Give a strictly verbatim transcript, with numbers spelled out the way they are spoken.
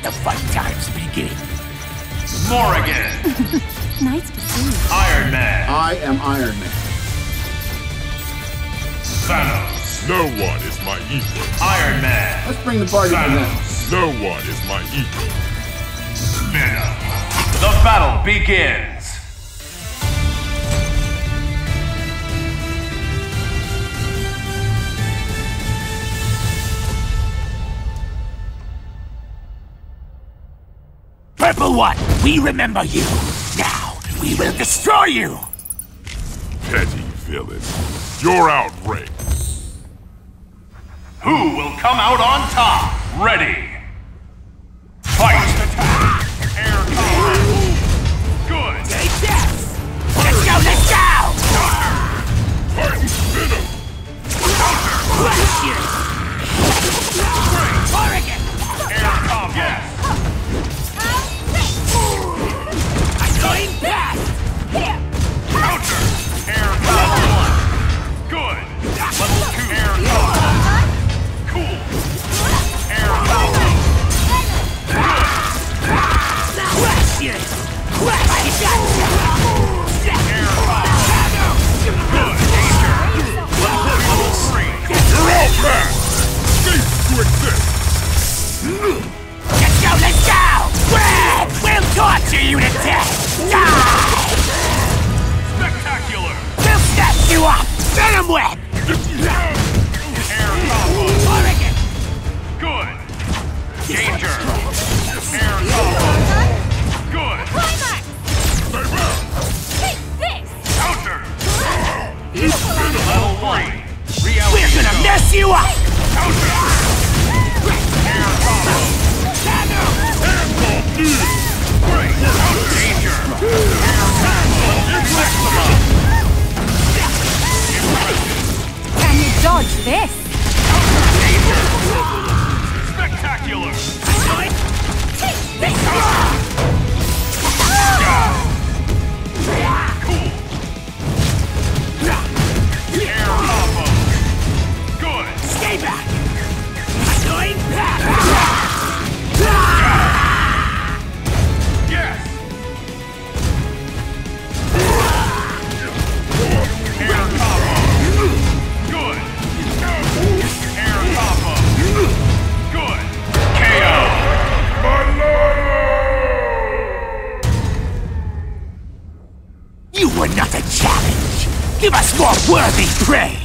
the fun times begin. Morrigan! Nice to see you. Iron Man! I am Iron Man. THANOS! No one is my equal. Iron Man! Let's bring the party to them. THANOS! No one is my equal. VENOM! The battle begins! Purple One, we remember you. Now, we will destroy you. Petty villain. You're outrageous. Who will come out on top? Ready! Fight! Attack! Air combat! Good! Take this! Let's go, let's go! Fight Venom! Crush you! Morrigan! Air combat! Yes! I'm going fast! Counter! Air combat! Good! Level two! Air combat! Cool! Air combat! Crush you! Crush you! Air combat! Good! Danger! Level three! You're all bad! Cease to exist! Let's go, let's go! Red! We'll torture you to death! Die! Spectacular! We'll snap you up! Venom Web! Air combo! Morrigan! Good! Danger! Air combo! Good! Stay back! Take this! Counter! Level one! Reality We're gonna zone. mess you up! Counter! Air combo! Hands off me! Great! Counter! Danger! Air combo! Maximum! Can you dodge this? Danger! Spectacular! Take this! Cool! Air combo! Good! Stay back! I'm going back! Yes! Air combo! Good! Air combo! Good! K O! My lord! You were not a challenge! Give us more worthy prey!